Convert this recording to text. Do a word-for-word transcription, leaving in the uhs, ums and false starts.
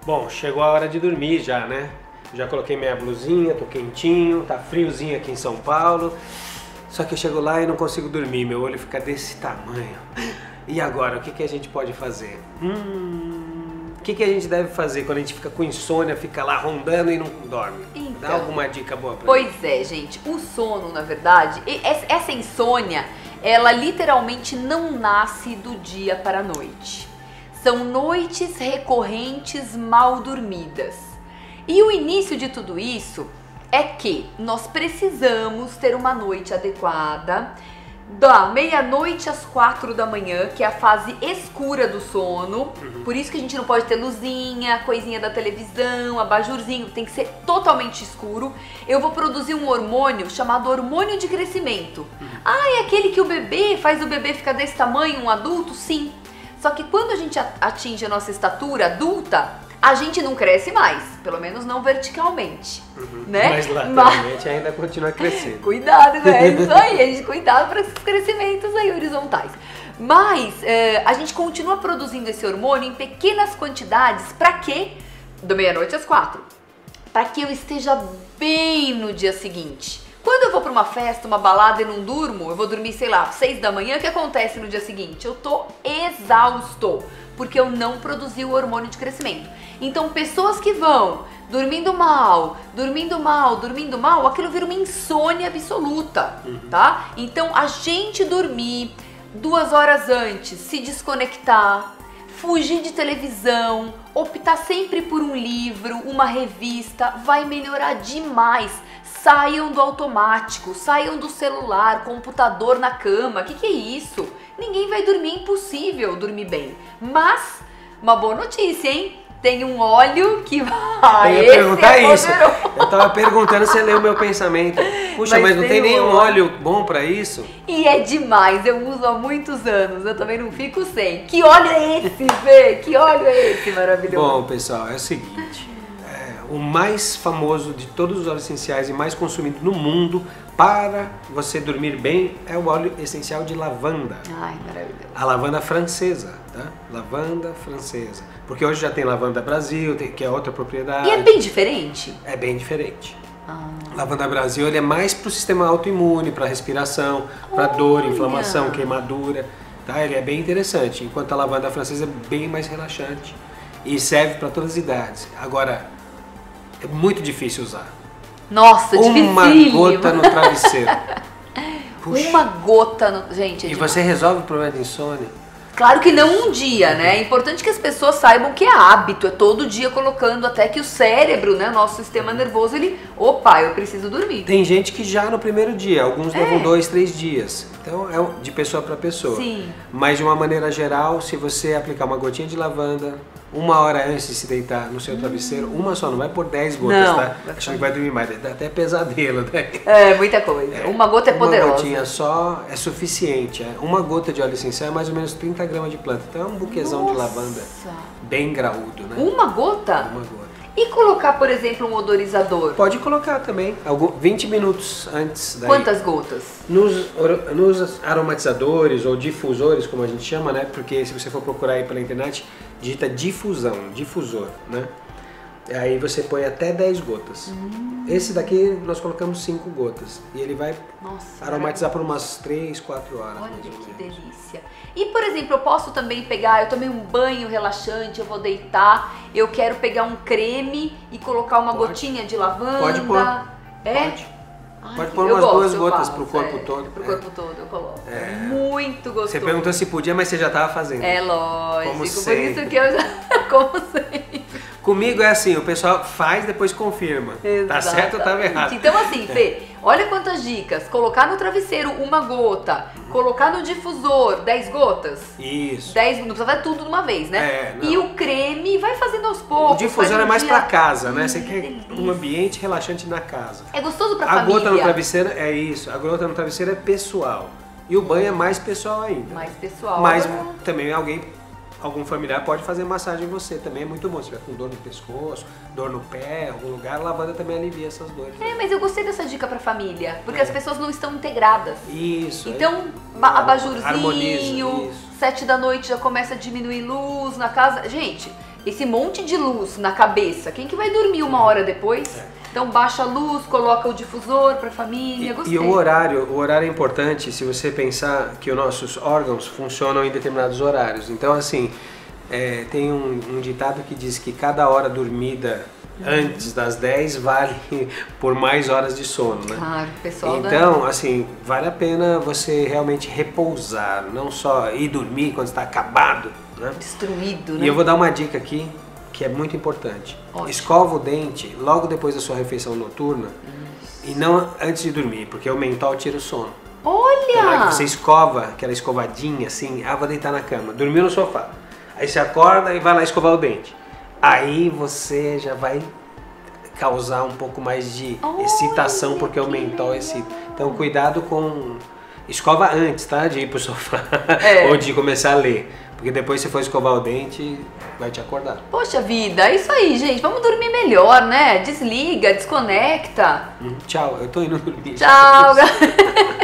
Bom, chegou a hora de dormir já, né? Já coloquei minha blusinha, tô quentinho, tá friozinho aqui em São Paulo. Só que eu chego lá e não consigo dormir, meu olho fica desse tamanho. E agora, o que, que a gente pode fazer? Hum, o que, que a gente deve fazer quando a gente fica com insônia, fica lá rondando e não dorme? Então, dá alguma dica boa pra Pois mim? é, gente, o sono, na verdade, essa insônia, ela literalmente não nasce do dia para a noite. São noites recorrentes mal dormidas. E o início de tudo isso é que nós precisamos ter uma noite adequada da meia-noite às quatro da manhã, que é a fase escura do sono. Uhum. Por isso que a gente não pode ter luzinha, coisinha da televisão, abajurzinho, tem que ser totalmente escuro. Eu vou produzir um hormônio chamado hormônio de crescimento. Uhum. Ah, é aquele que o bebê faz o bebê ficar desse tamanho, um adulto? Sim. Só que quando a gente atinge a nossa estatura adulta, a gente não cresce mais, pelo menos não verticalmente, uhum. né? Mas lateralmente Mas... ainda continua crescendo. Cuidado, né? Isso aí, a gente cuidado para esses crescimentos aí horizontais. Mas é, a gente continua produzindo esse hormônio em pequenas quantidades, para quê? Do meia-noite às quatro. Para que eu esteja bem no dia seguinte. Quando eu vou para uma festa, uma balada e não durmo, eu vou dormir, sei lá, seis da manhã, o que acontece no dia seguinte? Eu tô exausto, porque eu não produzi o hormônio de crescimento. Então, pessoas que vão dormindo mal, dormindo mal, dormindo mal, aquilo vira uma insônia absoluta, uhum. tá? Então, a gente dormir duas horas antes, se desconectar, fugir de televisão, optar sempre por um livro, uma revista, vai melhorar demais. Saiam do automático, saiam do celular, computador na cama, o que, que é isso? Ninguém vai dormir, é impossível dormir bem. Mas, uma boa notícia, hein? Tem um óleo que vai... Eu ia perguntar é isso. Eu tava perguntando se você leu o meu pensamento. Puxa, mas, mas não tem nenhum óleo bom pra isso? E é demais, eu uso há muitos anos, eu também não fico sem. Que óleo é esse, Fê? Que óleo é esse maravilhoso? Bom, pessoal, é o seguinte... O mais famoso de todos os óleos essenciais e mais consumido no mundo para você dormir bem é o óleo essencial de lavanda. Ai, maravilhoso. A lavanda francesa, tá? Lavanda francesa. Porque hoje já tem lavanda Brasil, que é outra propriedade. E é bem diferente? É bem diferente. Ah. Lavanda Brasil ele é mais para o sistema autoimune, para respiração, para dor, inflamação, queimadura. Tá? Ele é bem interessante, enquanto a lavanda francesa é bem mais relaxante e serve para todas as idades. Agora, é muito difícil usar. Nossa, Uma dificílimo. gota no travesseiro. Puxa. Uma gota no... Gente, é E demais. você resolve o problema de insônia? Claro que não um dia, né? É importante que as pessoas saibam que é hábito, é todo dia colocando até que o cérebro, né, nosso sistema nervoso, ele... Opa, eu preciso dormir. Tem gente que já no primeiro dia, alguns É. levam dois, três dias. Então é de pessoa para pessoa. Sim. Mas de uma maneira geral, se você aplicar uma gotinha de lavanda, uma hora antes de se deitar no seu travesseiro, hum. uma só, não vai por dez gotas, não, tá? Achando que vai dormir mais, dá até pesadelo, né? É, muita coisa. É. Uma gota é poderosa. Uma gotinha só é suficiente. É. Uma gota de óleo essencial é mais ou menos trinta gramas de planta. Então é um buquezão Nossa. de lavanda bem graúdo, né? Uma gota? Uma gota. E colocar, por exemplo, um odorizador? Pode colocar também, algum, vinte minutos antes. Daí. Quantas gotas? Nos, nos aromatizadores ou difusores, como a gente chama, né? Porque se você for procurar aí pela internet, digita difusão, difusor, né? Aí você põe até dez gotas. Hum. Esse daqui nós colocamos cinco gotas. E ele vai Nossa, aromatizar por umas três, quatro horas. Olha que delícia. E, por exemplo, eu posso também pegar, eu tomei um banho relaxante, eu vou deitar, eu quero pegar um creme e colocar uma Pode. gotinha de lavanda. Pode pôr. É? Pode. Ai, Pode que- pôr eu umas gosto, duas eu gotas faço, pro corpo é, todo. Pro É. corpo todo eu coloco. É. Muito gostoso. Você perguntou se podia, mas você já estava fazendo. É lógico, Como por sempre. isso que eu já... Como sempre. Comigo é assim, o pessoal faz, depois confirma. Tá certo ou tá errado? Então assim, Fê, olha quantas dicas. Colocar no travesseiro uma gota, colocar no difusor dez gotas. Isso. dez, não precisa fazer tudo de uma vez, né? É, não. E o creme vai fazendo aos poucos. O difusor faz um é mais dia- pra casa, né? Você Hum, quer delícia. um ambiente relaxante na casa. É gostoso pra A família. gota no travesseiro é isso, a gota no travesseiro é pessoal. E o banho é mais pessoal ainda. Mais pessoal. Mas Agora- também alguém, algum familiar pode fazer massagem em você, também é muito bom. Se tiver com dor no pescoço, dor no pé, algum lugar, a lavanda também alivia essas dores. É, mas eu gostei dessa dica pra família, porque É. as pessoas não estão integradas. Isso. Então, é. ba- Harmoniza, abajurzinho, isso. sete da noite já começa a diminuir luz na casa. Gente, esse monte de luz na cabeça, quem que vai dormir uma hora depois? É. Então baixa a luz, coloca o difusor para a família, e, gostei. E o horário, o horário é importante se você pensar que os nossos órgãos funcionam em determinados horários. Então assim, é, tem um, um ditado que diz que cada hora dormida antes das dez vale por mais horas de sono, né? Claro, pessoal. Então, da... assim, vale a pena você realmente repousar, não só ir dormir quando está acabado, né? Destruído, né? E eu vou dar uma dica aqui que é muito importante. Ótimo. Escova o dente logo depois da sua refeição noturna. Isso. E não antes de dormir, porque o mentol tira o sono. Olha! Então, você escova, aquela escovadinha assim, ah, vou deitar na cama, dormiu no sofá. Aí você acorda e vai lá escovar o dente. Aí você já vai causar um pouco mais de excitação, olha, porque o mentol excita. Então cuidado com... Escova antes, tá? De ir pro sofá, é. Ou de começar a ler. Porque depois se for escovar o dente, vai te acordar. Poxa vida, é isso aí, gente. Vamos dormir melhor, né? Desliga, desconecta. Hum, tchau, eu tô indo dormir. Tchau.